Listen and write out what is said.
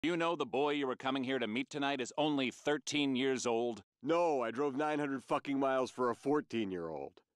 You know the boy you were coming here to meet tonight is only 13 years old? No, I drove 900 fucking miles for a 14-year-old.